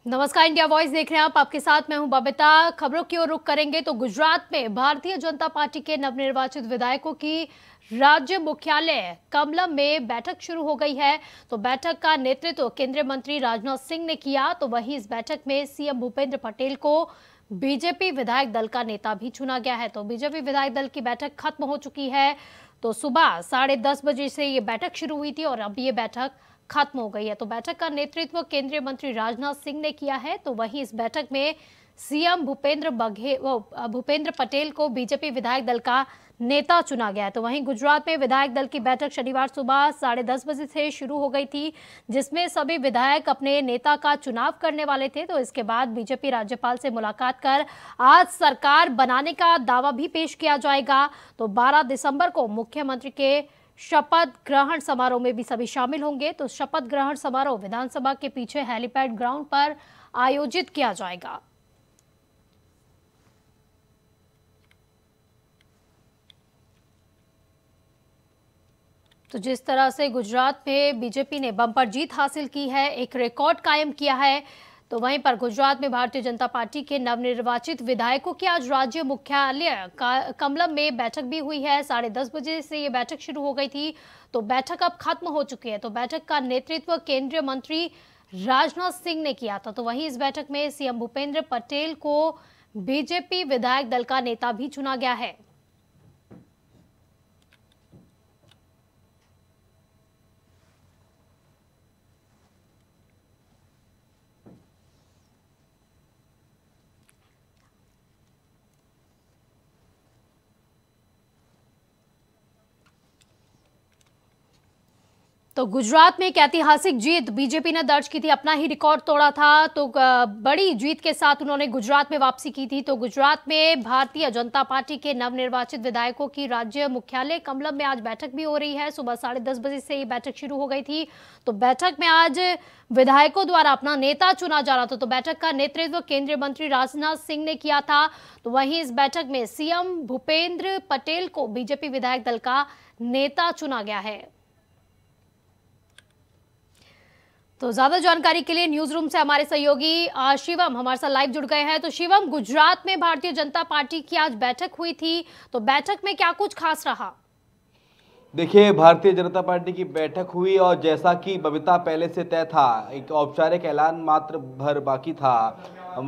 नमस्कार, India voice देख रहे हैं आप। आपके साथ मैं हूं बबीता। खबरों की ओर रुख करेंगे तो गुजरात में भारतीय जनता पार्टी के नवनिर्वाचित विधायकों की राज्य मुख्यालय कमलम में बैठक शुरू हो गई है। तो बैठक का नेतृत्व केंद्रीय मंत्री राजनाथ सिंह ने किया। तो वहीं इस बैठक में सीएम भूपेंद्र पटेल को बीजेपी विधायक दल का नेता भी चुना गया है। तो बीजेपी विधायक दल की बैठक खत्म हो चुकी है। तो सुबह 10:30 बजे से ये बैठक शुरू हुई थी और अब ये बैठक खत्म हो गई है। तो बैठक का नेतृत्व केंद्रीय मंत्री राजनाथ सिंह ने किया है। तो वहीं इस बैठक में सीएम भूपेंद्र पटेल को बीजेपी विधायक दल का नेता चुना गया है। तो वहीं गुजरात में विधायक दल की बैठक शनिवार सुबह 10:30 बजे से शुरू हो गई थी, जिसमें सभी विधायक अपने नेता का चुनाव करने वाले थे। तो इसके बाद बीजेपी राज्यपाल से मुलाकात कर आज सरकार बनाने का दावा भी पेश किया जाएगा। तो 12 दिसंबर को मुख्यमंत्री के शपथ ग्रहण समारोह में भी सभी शामिल होंगे। तो शपथ ग्रहण समारोह विधानसभा के पीछे हेलीपैड ग्राउंड पर आयोजित किया जाएगा। तो जिस तरह से गुजरात में बीजेपी ने बम्पर जीत हासिल की है, एक रिकॉर्ड कायम किया है, तो वहीं पर गुजरात में भारतीय जनता पार्टी के नवनिर्वाचित विधायकों की आज राज्य मुख्यालय कमलम में बैठक भी हुई है। 10:30 बजे से ये बैठक शुरू हो गई थी। तो बैठक अब खत्म हो चुकी है। तो बैठक का नेतृत्व केंद्रीय मंत्री राजनाथ सिंह ने किया था। तो वहीं इस बैठक में सीएम भूपेंद्र पटेल को बीजेपी विधायक दल का नेता भी चुना गया है। तो गुजरात में एक ऐतिहासिक जीत बीजेपी ने दर्ज की थी, अपना ही रिकॉर्ड तोड़ा था। तो बड़ी जीत के साथ उन्होंने गुजरात में वापसी की थी। तो गुजरात में भारतीय जनता पार्टी के नवनिर्वाचित विधायकों की राज्य मुख्यालय कमलम में आज बैठक भी हो रही है। सुबह 10:30 बजे से ये बैठक शुरू हो गई थी। तो बैठक में आज विधायकों द्वारा अपना नेता चुना जा रहा था। तो बैठक का नेतृत्व केंद्रीय मंत्री राजनाथ सिंह ने किया था। तो वहीं इस बैठक में सीएम भूपेंद्र पटेल को बीजेपी विधायक दल का नेता चुना गया है। तो ज्यादा जानकारी के लिए न्यूज रूम से हमारे सहयोगी शिवम हमारे साथ लाइव जुड़ गए हैं। तो शिवम, गुजरात में भारतीय जनता पार्टी की आज बैठक हुई थी, तो बैठक में क्या कुछ खास रहा? देखिए, भारतीय जनता पार्टी की बैठक हुई और जैसा कि बबीता पहले से तय था, एक औपचारिक ऐलान मात्र भर बाकी था पूर्व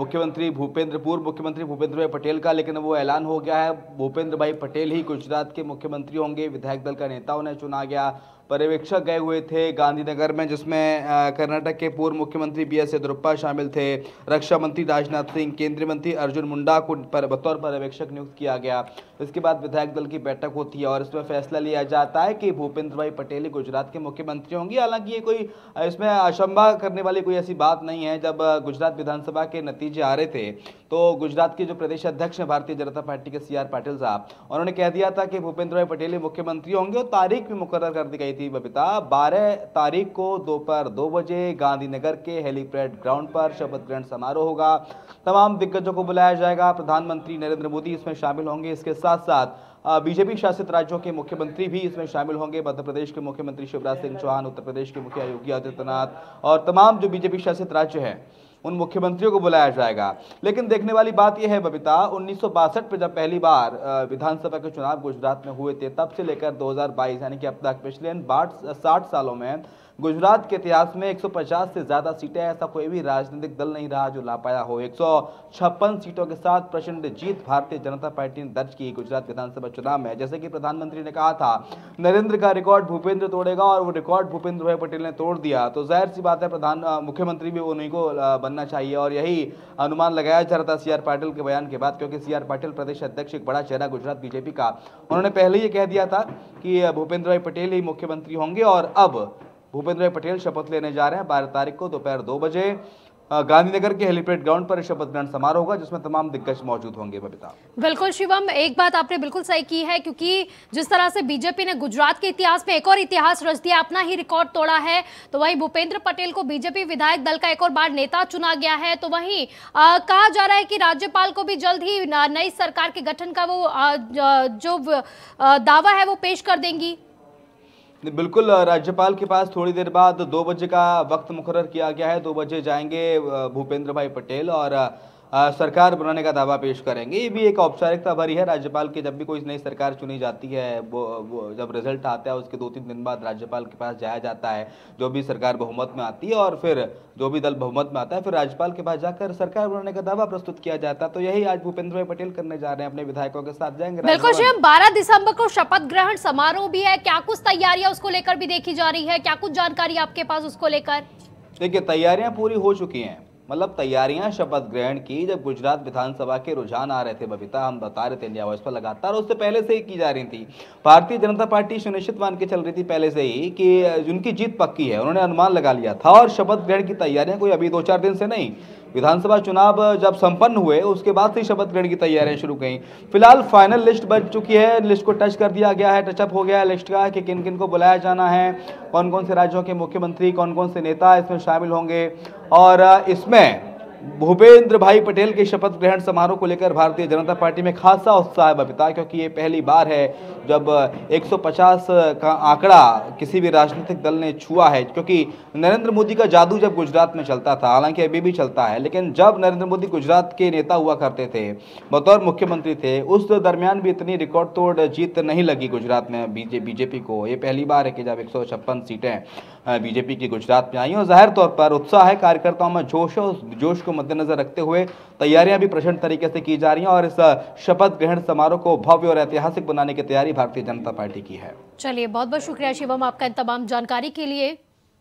मुख्यमंत्री भूपेंद्र भाई पटेल का, लेकिन वो ऐलान हो गया है। भूपेंद्र भाई पटेल ही गुजरात के मुख्यमंत्री होंगे। विधायक दल का नेता उन्हें चुना गया। पर्यवेक्षक गए हुए थे गांधीनगर में, जिसमें कर्नाटक के पूर्व मुख्यमंत्री बीएस येदियुरप्पा शामिल थे। रक्षा मंत्री राजनाथ सिंह, केंद्रीय मंत्री अर्जुन मुंडा को बतौर पर्यवेक्षक नियुक्त किया गया। इसके बाद विधायक दल की बैठक होती है और इसमें फैसला लिया जाता है कि भूपेंद्र भाई पटेल ही गुजरात के मुख्यमंत्री होंगे। हालांकि ये कोई इसमें आशंका करने वाली कोई ऐसी बात नहीं है। जब गुजरात विधानसभा के नतीजे आ रहे थे तो गुजरात के जो प्रदेश अध्यक्ष हैं भारतीय जनता पार्टी के CR पाटिल साहब, उन्होंने कह दिया था कि भूपेंद्र भाई पटेल ही मुख्यमंत्री होंगे और तारीख भी मुकर्रर कर दी गई थी बबीता। 12 तारीख को दोपहर 2 बजे गांधीनगर के हेलीपैड ग्राउंड पर शपथ ग्रहण समारोह होगा। तमाम दिग्गजों को बुलाया जाएगा। प्रधानमंत्री नरेंद्र मोदी इसमें शामिल होंगे। इसके साथ साथ बीजेपी शासित राज्यों के मुख्यमंत्री भी इसमें शामिल होंगे। मध्य प्रदेश के मुख्यमंत्री शिवराज सिंह चौहान, उत्तर प्रदेश के मुखिया योगी आदित्यनाथ और तमाम जो बीजेपी शासित राज्य हैं उन मुख्यमंत्रियों को बुलाया जाएगा। लेकिन देखने वाली बात यह है बबीता, 1962 में जब पहली बार विधानसभा के चुनाव गुजरात में हुए थे, तब से लेकर 2022 यानी कि अब तक पिछले 60 सालों में गुजरात के इतिहास में 150 से ज्यादा सीटें, ऐसा कोई भी राजनीतिक दल नहीं रहा जो ला पाया हो। 156 सीटों के साथ प्रचंड जीत भारतीय जनता पार्टी ने दर्ज की गुजरात विधानसभा चुनाव में। जैसे कि प्रधानमंत्री ने कहा था, नरेंद्र का रिकॉर्ड भूपेंद्र तोड़ेगा, और वो रिकॉर्ड भूपेंद्र भाई पटेल ने तोड़ दिया। तो जाहिर सी बात है मुख्यमंत्री भी उन्हीं को बनना चाहिए, और यही अनुमान लगाया जा रहा था CR पाटिल के बयान के बाद, क्योंकि CR पाटिल प्रदेश अध्यक्ष, एक बड़ा चेहरा गुजरात बीजेपी का, उन्होंने पहले ही कह दिया था कि भूपेंद्र भाई पटेल ही मुख्यमंत्री होंगे। और अब भूपेंद्र भाई पटेल शपथ लेने जा रहे हैं 12 तारीख को दोपहर 2 बजे गांधीनगर के हेलीपैड ग्राउंड पर शपथ ग्रहण समारोह होगा, जिसमें तमाम दिग्गज मौजूद होंगे बबीता। बिल्कुल शिवम, एक बात आपने बिल्कुल सही की है, क्योंकि जिस तरह से बीजेपी ने गुजरात के इतिहास में एक और इतिहास रच दिया, अपना ही रिकॉर्ड तोड़ा है। तो वहीं भूपेंद्र पटेल को बीजेपी विधायक दल का एक और बार नेता चुना गया है। तो वहीं कहा जा रहा है कि राज्यपाल को भी जल्द ही नई सरकार के गठन का वो जो दावा है वो पेश कर देंगी। बिल्कुल, राज्यपाल के पास थोड़ी देर बाद 2 बजे का वक्त मुकर्रर किया गया है। 2 बजे जाएंगे भूपेंद्र भाई पटेल और सरकार बनाने का दावा पेश करेंगे। ये भी एक औपचारिकता भरी है। राज्यपाल की जब भी कोई नई सरकार चुनी जाती है, वो जब रिजल्ट आता है उसके 2-3 दिन बाद राज्यपाल के पास जाया जाता है, जो भी सरकार बहुमत में आती है, और फिर जो भी दल बहुमत में आता है, फिर राज्यपाल के पास जाकर सरकार बनाने का दावा प्रस्तुत किया जाता है। तो यही आज भूपेंद्र भाई पटेल करने जा रहे हैं, अपने विधायकों के साथ जाएंगे। बिल्कुल शिवम, 12 दिसंबर को शपथ ग्रहण समारोह भी है, क्या कुछ तैयारियां उसको लेकर भी देखी जा रही है, क्या कुछ जानकारी आपके पास उसको लेकर? देखिए, तैयारियां पूरी हो चुकी हैं। मतलब तैयारियां शपथ ग्रहण की जब गुजरात विधानसभा के रुझान आ रहे थे, बबीता, हम बता रहे थे इंडिया वॉइस पर लगातार, उससे पहले से ही की जा रही थी। भारतीय जनता पार्टी सुनिश्चित मान के चल रही थी पहले से ही कि उनकी जीत पक्की है, उन्होंने अनुमान लगा लिया था। और शपथ ग्रहण की तैयारियां कोई अभी 2-4 दिन से नहीं, विधानसभा चुनाव जब संपन्न हुए उसके बाद से शपथ ग्रहण की तैयारियां शुरू गई। फिलहाल फाइनल लिस्ट बन चुकी है, लिस्ट को टच कर दिया गया है, टचअप हो गया है लिस्ट का कि किन किन को बुलाया जाना है, कौन कौन से राज्यों के मुख्यमंत्री, कौन कौन से नेता इसमें शामिल होंगे। और इसमें भूपेंद्र भाई पटेल के शपथ ग्रहण समारोह को लेकर भारतीय जनता पार्टी में खासा उत्साह है, बबीता, क्योंकि ये पहली बार है जब 150 का आंकड़ा किसी भी राजनीतिक दल ने छुआ है। क्योंकि नरेंद्र मोदी का जादू जब गुजरात में चलता था, हालांकि अभी भी चलता है, लेकिन जब नरेंद्र मोदी गुजरात के नेता हुआ करते थे, बतौर मुख्यमंत्री थे, उस दरमियान भी इतनी रिकॉर्ड तोड़ जीत नहीं लगी गुजरात में बीजेपी को। ये पहली बार है कि जब 156 सीटें बीजेपी की गुजरात में आई, और जाहिर तौर पर उत्साह है, कार्यकर्ताओं में जोश है। उस जोश को मद्देनजर रखते हुए तैयारियां भी प्रचंड तरीके से की जा रही हैं, और इस शपथ ग्रहण समारोह को भव्य और ऐतिहासिक बनाने की तैयारी भारतीय जनता पार्टी की है। चलिए, बहुत बहुत शुक्रिया शिवम आपका इन तमाम जानकारी के लिए।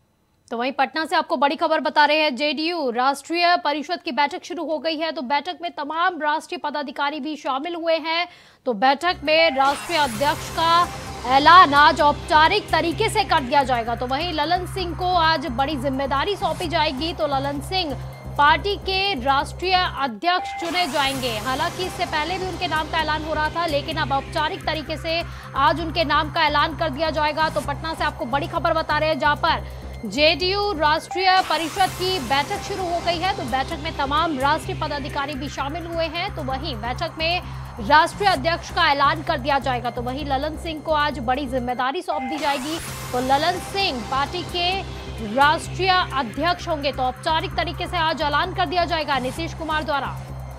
तो वहीं पटना से आपको बड़ी खबर बता रहे हैं, जेडीयू राष्ट्रीय परिषद की बैठक शुरू हो गई है। तो बैठक में तमाम राष्ट्रीय पदाधिकारी भी शामिल हुए हैं। तो बैठक में राष्ट्रीय अध्यक्ष का ऐलान आज औपचारिक तरीके से कर दिया जाएगा। तो वहीं ललन सिंह को आज बड़ी जिम्मेदारी सौंपी जाएगी। तो ललन सिंह पार्टी के राष्ट्रीय अध्यक्ष चुने जाएंगे। हालांकि इससे पहले भी उनके नाम का ऐलान हो रहा था, लेकिन अब औपचारिक तरीके से आज उनके नाम का ऐलान कर दिया जाएगा। तो पटना से आपको बड़ी खबर बता रहे हैं, जहां पर जेडीयू राष्ट्रीय परिषद की बैठक शुरू हो गई है। तो बैठक में तमाम राष्ट्रीय पदाधिकारी भी शामिल हुए हैं। तो वहीं बैठक में राष्ट्रीय अध्यक्ष का ऐलान कर दिया जाएगा। तो वहीं ललन सिंह को आज बड़ी जिम्मेदारी सौंप दी जाएगी। तो ललन सिंह पार्टी के राष्ट्रीय अध्यक्ष होंगे। तो औपचारिक तरीके से आज ऐलान कर दिया जाएगा नीतीश कुमार द्वारा।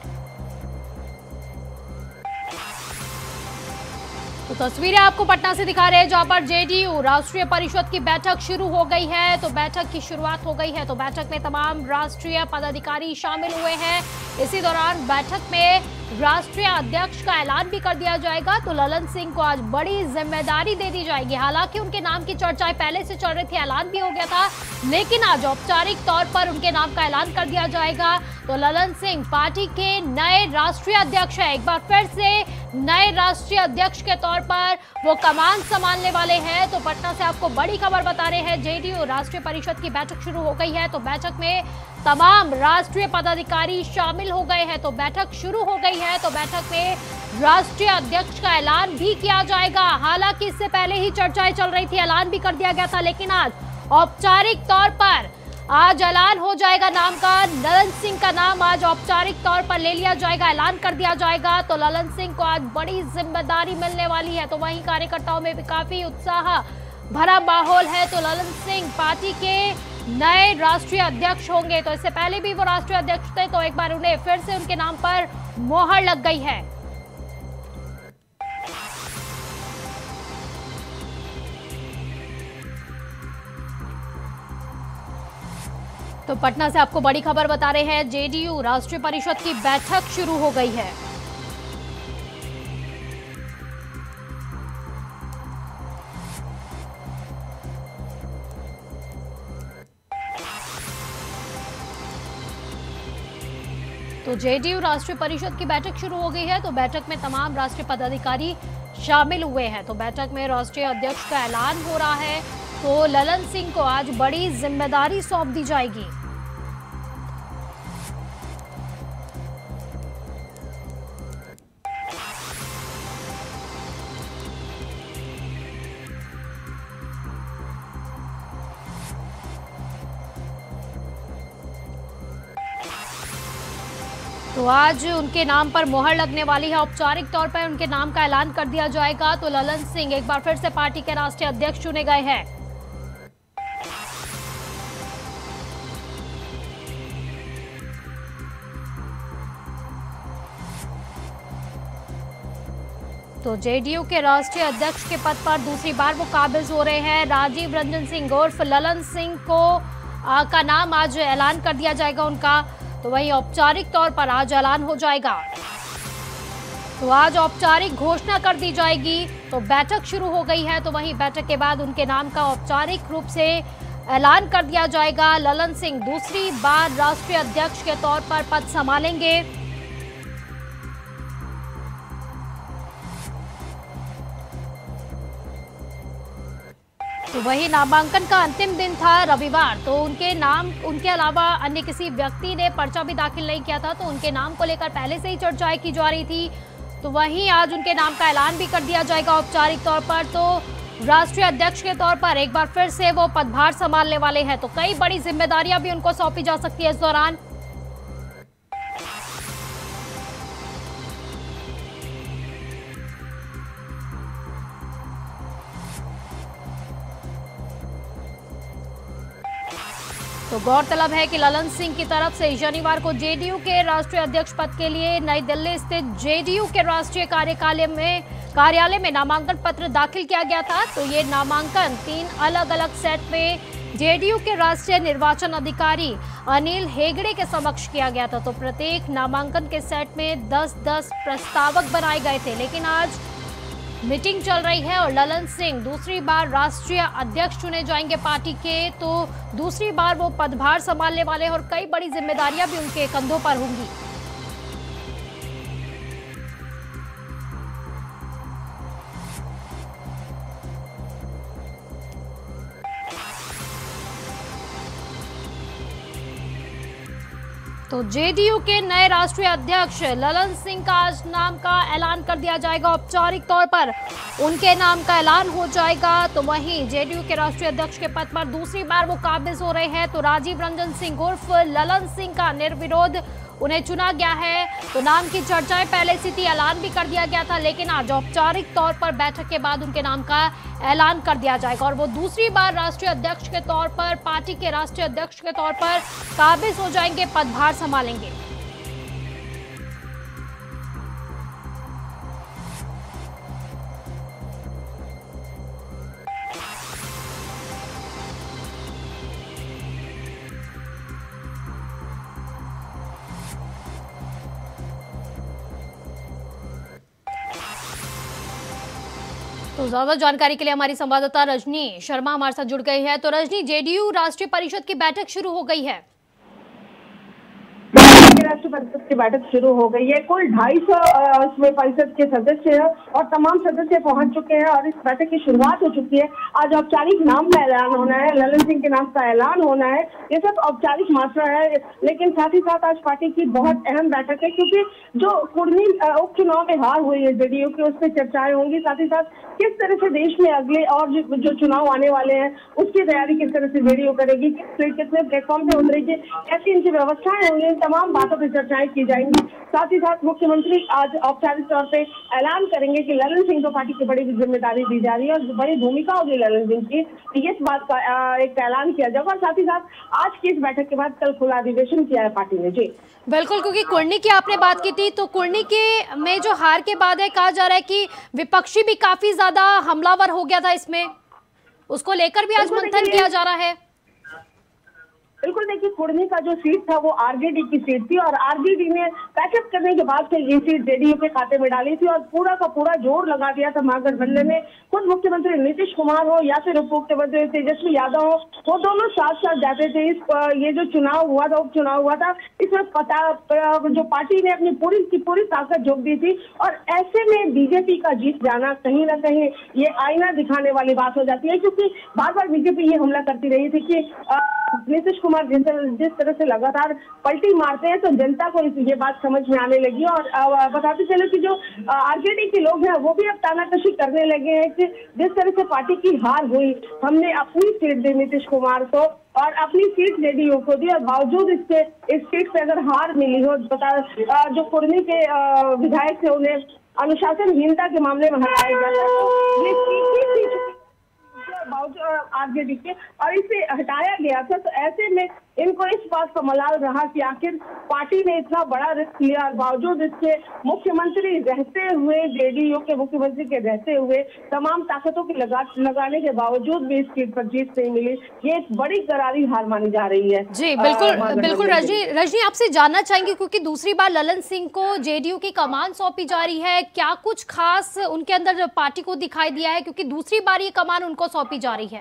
तो तस्वीरें आपको पटना से दिखा रहे हैं, जहां पर जेडीयू राष्ट्रीय परिषद की बैठक शुरू हो गई है। तो बैठक की शुरुआत हो गई है। तो बैठक में तमाम राष्ट्रीय पदाधिकारी शामिल हुए हैं। इसी दौरान बैठक में राष्ट्रीय अध्यक्ष का ऐलान भी कर दिया जाएगा। तो ललन सिंह को आज बड़ी जिम्मेदारी दे दी जाएगी। हालांकि उनके नाम की चर्चाएं पहले से चल रही थी, ऐलान भी हो गया था, लेकिन आज औपचारिक तौर पर उनके नाम का ऐलान कर दिया जाएगा। तो ललन सिंह पार्टी के नए राष्ट्रीय अध्यक्ष है। एक बार फिर से नए राष्ट्रीय अध्यक्ष के तौर पर वो कमान संभालने वाले हैं। तो पटना से आपको बड़ी खबर बता रहे हैं, जेडीयू राष्ट्रीय परिषद की बैठक शुरू हो गई है। तो बैठक में तमाम राष्ट्रीय पदाधिकारी शामिल हो गए हैं। तो बैठक शुरू हो गई है। तो बैठक में राष्ट्रीय अध्यक्ष का ऐलान भी किया जाएगा। हालांकि इससे पहले ही चर्चाएं चल रही थी, ऐलान भी कर दिया गया था, लेकिन आज औपचारिक तौर पर आज ऐलान हो जाएगा नाम का। ललन सिंह का नाम आज औपचारिक तौर पर ले लिया जाएगा, ऐलान कर दिया जाएगा। तो ललन सिंह को आज बड़ी जिम्मेदारी मिलने वाली है। तो वहीं कार्यकर्ताओं में भी काफी उत्साह भरा माहौल है। तो ललन सिंह पार्टी के नए राष्ट्रीय अध्यक्ष होंगे। तो इससे पहले भी वो राष्ट्रीय अध्यक्ष थे, तो एक बार उन्हें फिर से उनके नाम पर मोहर लग गई है। तो पटना से आपको बड़ी खबर बता रहे हैं, जेडीयू राष्ट्रीय परिषद की बैठक शुरू हो गई है। तो जेडीयू राष्ट्रीय परिषद की बैठक शुरू हो गई है। तो बैठक में तमाम राष्ट्रीय पदाधिकारी शामिल हुए हैं। तो बैठक में राष्ट्रीय अध्यक्ष का ऐलान हो रहा है। तो ललन सिंह को आज बड़ी जिम्मेदारी सौंप दी जाएगी। तो आज उनके नाम पर मोहर लगने वाली है। औपचारिक तौर पर उनके नाम का ऐलान कर दिया जाएगा। तो ललन सिंह एक बार फिर से पार्टी के राष्ट्रीय अध्यक्ष चुने गए हैं। तो जेडीयू के राष्ट्रीय अध्यक्ष के पद पर दूसरी बार वो काबिज हो रहे हैं। राजीव रंजन सिंह उर्फ ललन सिंह को का नाम आज ऐलान कर दिया जाएगा उनका। तो वही औपचारिक तौर पर आज ऐलान हो जाएगा। तो आज औपचारिक घोषणा कर दी जाएगी। तो बैठक शुरू हो गई है। तो वही बैठक के बाद उनके नाम का औपचारिक रूप से ऐलान कर दिया जाएगा। ललन सिंह दूसरी बार राष्ट्रीय अध्यक्ष के तौर पर पद संभालेंगे। तो वही नामांकन का अंतिम दिन था रविवार। तो उनके अलावा अन्य किसी व्यक्ति ने पर्चा भी दाखिल नहीं किया था। तो उनके नाम को लेकर पहले से ही चर्चाएं की जा रही थी। तो वहीं आज उनके नाम का ऐलान भी कर दिया जाएगा औपचारिक तौर पर। तो राष्ट्रीय अध्यक्ष के तौर पर एक बार फिर से वो पदभार संभालने वाले हैं। तो कई बड़ी जिम्मेदारियां भी उनको सौंपी जा सकती है इस दौरान। तो गौरतलब है कि ललन सिंह की तरफ से शनिवार को जेडीयू के राष्ट्रीय अध्यक्ष पद के लिए नई दिल्ली स्थित जेडीयू के राष्ट्रीय कार्यालय में नामांकन पत्र दाखिल किया गया था। तो ये नामांकन 3 अलग अलग सेट में जेडीयू के राष्ट्रीय निर्वाचन अधिकारी अनिल हेगड़े के समक्ष किया गया था। तो प्रत्येक नामांकन के सेट में 10-10 प्रस्तावक बनाए गए थे। लेकिन आज मीटिंग चल रही है और ललन सिंह दूसरी बार राष्ट्रीय अध्यक्ष चुने जाएंगे पार्टी के। तो दूसरी बार वो पदभार संभालने वाले हैं और कई बड़ी जिम्मेदारियां भी उनके कंधों पर होंगी। तो जेडीयू के नए राष्ट्रीय अध्यक्ष ललन सिंह का आज नाम का ऐलान कर दिया जाएगा। औपचारिक तौर पर उनके नाम का ऐलान हो जाएगा। तो वहीं जेडीयू के राष्ट्रीय अध्यक्ष के पद पर दूसरी बार वो काबिज हो रहे हैं। तो राजीव रंजन सिंह उर्फ ललन सिंह का निर्विरोध उन्हें चुना गया है। तो नाम की चर्चाएं पहले से थी, ऐलान भी कर दिया गया था। लेकिन आज औपचारिक तौर पर बैठक के बाद उनके नाम का ऐलान कर दिया जाएगा और वो दूसरी बार राष्ट्रीय अध्यक्ष के तौर पर, पार्टी के राष्ट्रीय अध्यक्ष के तौर पर काबिज हो जाएंगे, पदभार संभालेंगे। तो ज्यादा जानकारी के लिए हमारी संवाददाता रजनी शर्मा हमारे साथ जुड़ गई है। तो रजनी, जेडीयू राष्ट्रीय परिषद की बैठक शुरू हो गई है। राष्ट्रीय परिषद की बैठक शुरू हो गई है। कुल 250 परिषद के सदस्य हैं और तमाम सदस्य पहुंच चुके हैं और इस बैठक की शुरुआत हो चुकी है। आज औपचारिक नाम का ऐलान होना है, ललन सिंह के नाम का ऐलान होना है। ये सब औपचारिक मात्रा है, लेकिन साथ ही साथ आज पार्टी की बहुत अहम बैठक है, क्योंकि जो कुर्मी उपचुनाव में हार हुई है जेडीयू की, उसमें चर्चाएं होंगी। साथ ही साथ किस तरह से देश में अगले और जो चुनाव आने वाले हैं उसकी तैयारी किस तरह से जेडीयू करेगी, कितने प्लेटफॉर्म पे उतरेगी, कैसी इनकी व्यवस्थाएं होंगी, तमाम बातों पर चर्चाएं की जाएंगी। साथ ही साथ मुख्यमंत्री आज औपचारिक तौर पे ऐलान करेंगे कि ललन सिंह को पार्टी की बड़ी जिम्मेदारी दी जा रही है और बड़ी भूमिका होगी ललन सिंह की। इस बात का एक ऐलान किया जाएगा। और साथ ही साथ आज की इस बैठक के बाद कल खुला अधिवेशन किया है पार्टी ने। जी बिल्कुल, क्योंकि कुर्नी की आपने बात की थी, तो कुर्नी के में जो हार के बाद है, कहा जा रहा है कि विपक्षी भी काफी ज्यादा हमलावर हो गया था इसमें, उसको लेकर भी आज मंथन किया जा रहा है। बिल्कुल, देखिए कुर्मी का जो सीट था वो आरजेडी की सीट थी और आरजेडी ने पैकअप करने के बाद से ये सीट जेडीयू के खाते में डाली थी और पूरा का पूरा जोर लगा दिया था महागठबंधन ने। खुद मुख्यमंत्री नीतीश कुमार हो या फिर उप मुख्यमंत्री तेजस्वी यादव हो, वो दोनों साथ साथ जाते थे। ये जो चुनाव हुआ था, उपचुनाव हुआ था, इसमें जो पार्टी ने अपनी पूरी ताकत झोंक दी थी और ऐसे में बीजेपी का जीत जाना कहीं ना कहीं ये आईना दिखाने वाली बात हो जाती है, क्योंकि बार बार बीजेपी ये हमला करती रही थी कि नीतीश कुमार जिस तरह से लगातार पलटी मारते हैं तो जनता को ये बात समझ में आने लगी। और बताते चले कि जो आरजेडी के लोग हैं वो भी अब तानाकशी करने लगे हैं कि जिस तरह से पार्टी की हार हुई, हमने अपनी सीट दी नीतीश कुमार को और अपनी सीट जेडीयू को दी, और बावजूद इसके इस सीट पे अगर हार मिली हो, जो कुर्मी के विधायक थे उन्हें अनुशासनहीनता के मामले में हटाया गया था, तो ये सीट आरजेडी के, और इसे हटाया गया था। तो ऐसे में इनको इस बात का मलाल रहा कि आखिर पार्टी ने इतना बड़ा रिस्क लिया और बावजूद इसके मुख्यमंत्री रहते हुए, जेडीयू के मुख्यमंत्री के रहते हुए, तमाम ताकतों की लगाने के बावजूद भी इस सीट पर जीत नहीं मिली। ये एक बड़ी करारी हार मानी जा रही है। जी बिल्कुल रजनी आपसे जानना चाहेंगे, क्योंकि दूसरी बार ललन सिंह को जेडीयू की कमान सौंपी जा रही है, क्या कुछ खास उनके अंदर पार्टी को दिखाई दिया है, क्योंकि दूसरी बार ये कमान उनको सौंपी जा रही है?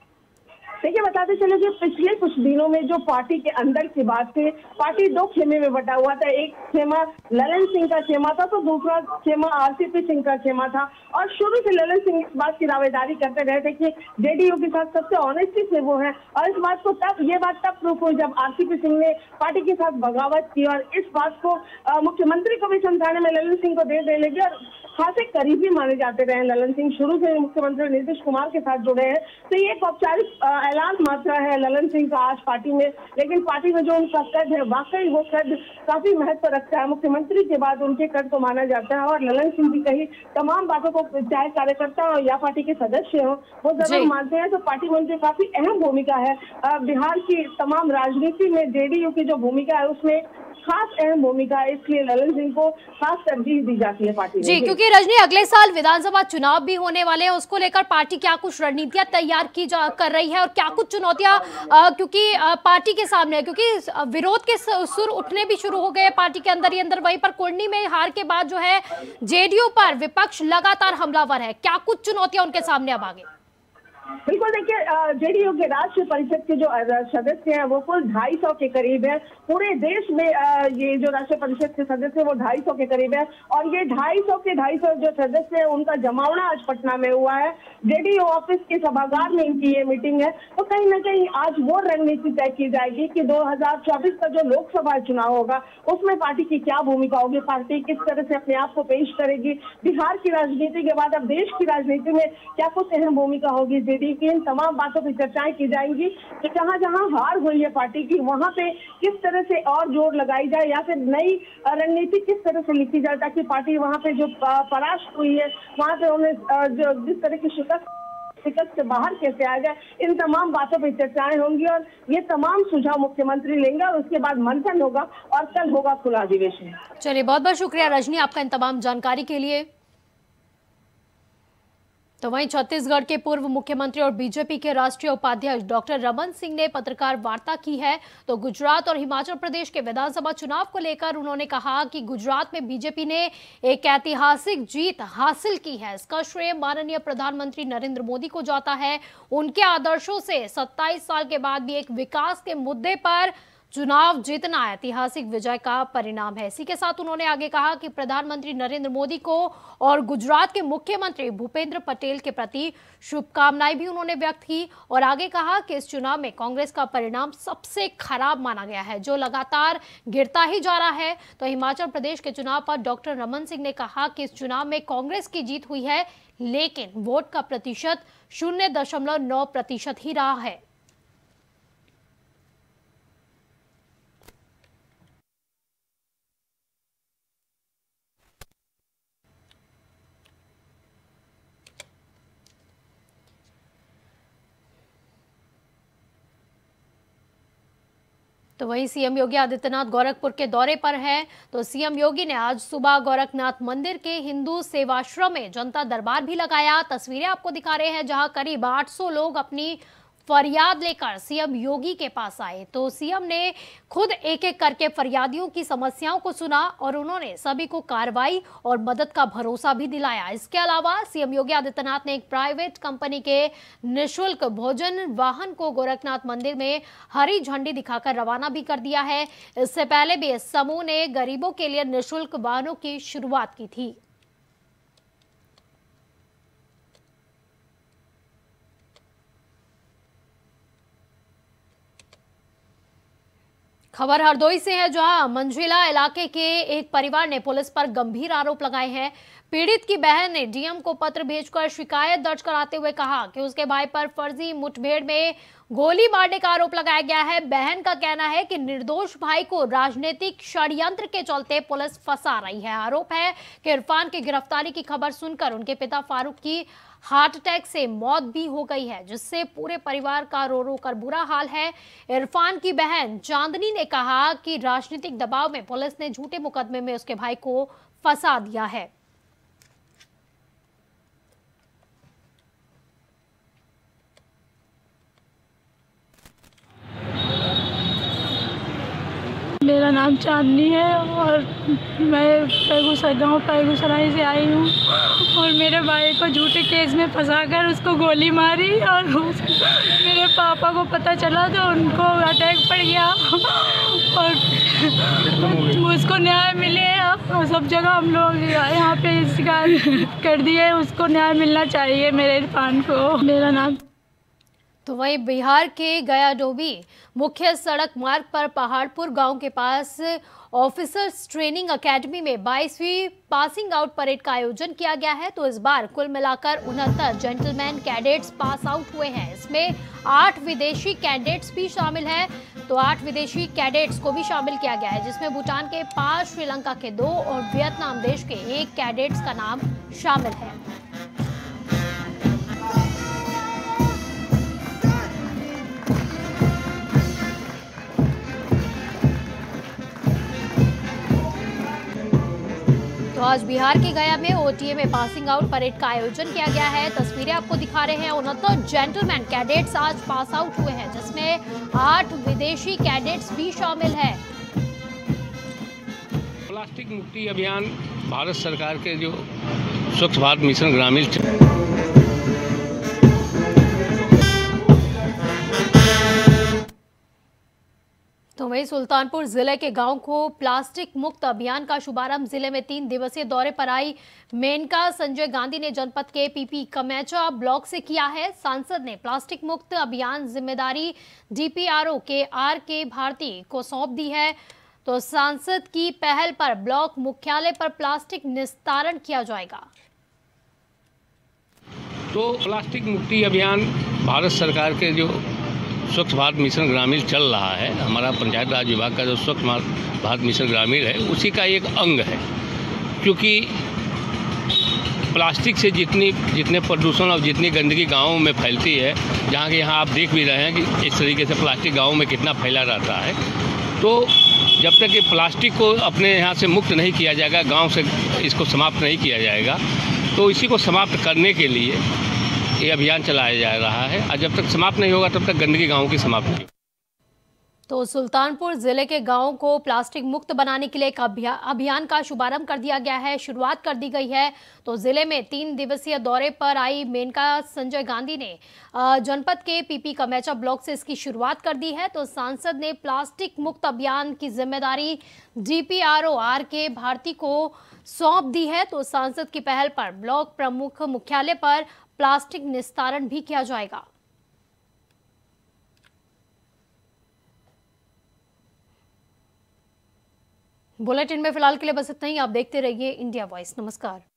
देखिए, बताते चले कि पिछले कुछ दिनों में जो पार्टी के अंदर की बात थी, पार्टी दो खेमे में बटा हुआ था। एक खेमा ललन सिंह का खेमा था, तो दूसरा खेमा आरसीपी सिंह का खेमा था। और शुरू से ललन सिंह इस बात की दावेदारी करते रहे थे कि जेडीयू के साथ सबसे ऑनेस्टी से वो है, और इस बात को ये बात तब प्रूफ हुई जब आरसीपी सिंह ने पार्टी के साथ बगावत की, और इस बात को मुख्यमंत्री को भी समझाने में ललन सिंह को देर लगी। और खासे करीबी माने जाते रहे ललन सिंह, शुरू से मुख्यमंत्री नीतीश कुमार के साथ जुड़े हैं। तो ये एक औपचारिक ऐलान मात्रा है ललन सिंह का आज पार्टी में, लेकिन पार्टी में जो उनका कद है, वाकई वो कद काफी महत्व रखता है। मुख्यमंत्री के बाद उनके कद को माना जाता है, और ललन सिंह की कही तमाम बातों को चाहे कार्यकर्ता हो या पार्टी के सदस्य हो, वो जरूर मानते हैं। तो पार्टी में उनकी काफी अहम भूमिका है। बिहार की तमाम राजनीति में जेडीयू की जो भूमिका है उसमें खास अहम भूमिका है, इसलिए ललन सिंह को खास तरजीह दी जाती है पार्टी में। जी, क्योंकि रजनी अगले साल विधानसभा चुनाव भी होने वाले हैं, उसको लेकर पार्टी क्या कुछ रणनीतियां तैयार कर रही है, और क्या कुछ चुनौतियां क्योंकि पार्टी के सामने है, क्योंकि विरोध के सुर उठने भी शुरू हो गए पार्टी के अंदर ही अंदर। वहीं पर कुर्नी में हार के बाद जो है जेडीयू पर विपक्ष लगातार हमलावर है, क्या कुछ चुनौतियां उनके सामने अब आगे? बिल्कुल, देखिए, जेडीयू के राष्ट्रीय परिषद के जो सदस्य हैं वो कुल 250 के करीब है। पूरे देश में ये जो राष्ट्रीय परिषद के सदस्य वो 250 के करीब है, और ये 250 जो सदस्य हैं उनका जमावड़ा आज पटना में हुआ है। जेडीयू ऑफिस के सभागार में इनकी ये मीटिंग है। तो कहीं ना कहीं आज वो रणनीति तय की जाएगी कि 2024 का जो लोकसभा चुनाव होगा उसमें पार्टी की क्या भूमिका होगी, पार्टी किस तरह से अपने आप को पेश करेगी। बिहार की राजनीति के बाद अब देश की राजनीति में क्या कुछ अहम भूमिका होगी जेडीयू की, इन तमाम बातों की चर्चाएं की जाएंगी। तो जहां जहां हार हुई है पार्टी की, वहां पे किस तरह से और जोर लगाई जाए, या फिर नई रणनीति किस तरह से लिखी जाए, ताकि पार्टी वहां पे जो परास्त हुई है वहां पे उन्हें जो जिस तरह की शिकस्त से बाहर कैसे आ जाए, इन तमाम बातों पर चर्चाएं होंगी। और ये तमाम सुझाव मुख्यमंत्री लेंगे, और उसके बाद मंथन होगा, और कल होगा खुला अधिवेशन। चलिए, बहुत बहुत शुक्रिया रजनी आपका इन तमाम जानकारी के लिए। तो वहीं छत्तीसगढ़ के पूर्व मुख्यमंत्री और बीजेपी के राष्ट्रीय उपाध्यक्ष डॉक्टर रमन सिंह ने पत्रकार वार्ता की है। तो गुजरात और हिमाचल प्रदेश के विधानसभा चुनाव को लेकर उन्होंने कहा कि गुजरात में बीजेपी ने एक ऐतिहासिक जीत हासिल की है, इसका श्रेय माननीय प्रधानमंत्री नरेंद्र मोदी को जाता है। उनके आदर्शों से 27 साल के बाद भी एक विकास के मुद्दे पर चुनाव जीतना ऐतिहासिक विजय का परिणाम है। इसी के साथ उन्होंने आगे कहा कि प्रधानमंत्री नरेंद्र मोदी को और गुजरात के मुख्यमंत्री भूपेंद्र पटेल के प्रति शुभकामनाएं भी उन्होंने व्यक्त की, और आगे कहा कि इस चुनाव में कांग्रेस का परिणाम सबसे खराब माना गया है, जो लगातार गिरता ही जा रहा है। तो हिमाचल प्रदेश के चुनाव पर डॉक्टर रमन सिंह ने कहा कि इस चुनाव में कांग्रेस की जीत हुई है, लेकिन वोट का प्रतिशत 0.9% ही रहा है। तो वहीं सीएम योगी आदित्यनाथ गोरखपुर के दौरे पर हैं। तो सीएम योगी ने आज सुबह गोरखनाथ मंदिर के हिंदू सेवाश्रम में जनता दरबार भी लगाया। तस्वीरें आपको दिखा रहे हैं, जहां करीब 800 लोग अपनी फरियाद लेकर सीएम योगी के पास आए। तो सीएम ने खुद एक एक करके फरियादियों की समस्याओं को सुना, और उन्होंने सभी को कार्रवाई और मदद का भरोसा भी दिलाया। इसके अलावा सीएम योगी आदित्यनाथ ने एक प्राइवेट कंपनी के निःशुल्क भोजन वाहन को गोरखनाथ मंदिर में हरी झंडी दिखाकर रवाना भी कर दिया है। इससे पहले भी इस समूह ने गरीबों के लिए निःशुल्क वाहनों की शुरुआत की थी। खबर हरदोई से है, जहां मंझिला इलाके के एक परिवार ने पुलिस पर गंभीर आरोप लगाए हैं। पीड़ित की बहन ने डीएम को पत्र भेजकर शिकायत दर्ज कराते हुए कहा कि उसके भाई पर फर्जी मुठभेड़ में गोली मारने का आरोप लगाया गया है। बहन का कहना है कि निर्दोष भाई को राजनीतिक षड्यंत्र के चलते पुलिस फंसा रही है। आरोप है कि इरफान की गिरफ्तारी की खबर सुनकर उनके पिता फारूक की हार्ट अटैक से मौत भी हो गई है, जिससे पूरे परिवार का रो रो कर बुरा हाल है। इरफान की बहन चांदनी ने कहा कि राजनीतिक दबाव में पुलिस ने झूठे मुकदमे में उसके भाई को फंसा दिया है। मेरा नाम चांदनी है और मैं बेगूसराय से आई हूँ और मेरे भाई को झूठे केस में फंसाकर उसको गोली मारी और मेरे पापा को पता चला तो उनको अटैक पड़ गया और उसको न्याय मिले। और सब जगह हम लोग यहाँ पे शिकायत कर दिए, उसको न्याय मिलना चाहिए मेरे इरफान को। मेरा नाम। तो वहीं बिहार के गया डोभी मुख्य सड़क मार्ग पर पहाड़पुर गांव के पास ऑफिसर्स ट्रेनिंग एकेडमी में 22वीं पासिंग आउट परेड का आयोजन किया गया है। तो इस बार कुल मिलाकर 69 जेंटलमैन कैडेट्स पास आउट हुए हैं। इसमें 8 विदेशी कैडेट्स भी शामिल हैं। तो 8 विदेशी कैडेट्स को भी शामिल किया गया है, जिसमें भूटान के 5, श्रीलंका के 2 और वियतनाम देश के 1 कैडेट्स का नाम शामिल है। तो आज बिहार के गया में ओटीए में पासिंग आउट परेड का आयोजन किया गया है। तस्वीरें आपको दिखा रहे हैं। 69 जेंटलमैन कैडेट्स आज पास आउट हुए हैं, जिसमें 8 विदेशी कैडेट्स भी शामिल हैं। प्लास्टिक मुक्ति अभियान भारत सरकार के जो स्वच्छ भारत मिशन ग्रामीण तो वहीं सुल्तानपुर जिले के गांव को प्लास्टिक मुक्त अभियान का शुभारंभ जिले में 3 दिवसीय दौरे पर आई मेनका संजय गांधी ने जनपद के पीपी कमेचा ब्लॉक से किया है। सांसद ने प्लास्टिक मुक्त अभियान जिम्मेदारी डीपीआरओ के आर.के. भारती को सौंप दी है। तो सांसद की पहल पर ब्लॉक मुख्यालय पर प्लास्टिक निस्तारण किया जाएगा। तो प्लास्टिक मुक्ति अभियान भारत सरकार के जो स्वच्छ भारत मिशन ग्रामीण चल रहा है, हमारा पंचायत राज विभाग का जो स्वच्छ भारत मिशन ग्रामीण है, उसी का एक अंग है। क्योंकि प्लास्टिक से जितने प्रदूषण और जितनी गंदगी गाँवों में फैलती है, जहाँ के यहाँ आप देख भी रहे हैं कि इस तरीके से प्लास्टिक गाँवों में कितना फैला रहता है। तो जब तक ये प्लास्टिक को अपने यहाँ से मुक्त नहीं किया जाएगा, गाँव से इसको समाप्त नहीं किया जाएगा, तो इसी को समाप्त करने के लिए ये अभियान चलाया जा रहा है। और जब तक समाप्त नहीं होगा तब तक गंदगी गाँव की समाप्त नहीं। तो सुल्तानपुर जिले के गांवों को प्लास्टिक मुक्त बनाने के लिए एक अभियान का शुभारंभ कर दिया गया है, शुरुआत कर दी गई है। तो जिले में 3 दिवसीय दौरे पर आई मेनका संजय गांधी ने जनपद के पीपी कमेचा ब्लॉक से इसकी शुरुआत कर दी है। तो सांसद ने प्लास्टिक मुक्त अभियान की जिम्मेदारी डीपीआरओ आर.के. भारती को सौंप दी है। तो सांसद की पहल पर ब्लॉक प्रमुख मुख्यालय पर प्लास्टिक निस्तारण भी किया जाएगा। बुलेटिन में फिलहाल के लिए बस इतना ही। आप देखते रहिए इंडिया वॉइस। नमस्कार।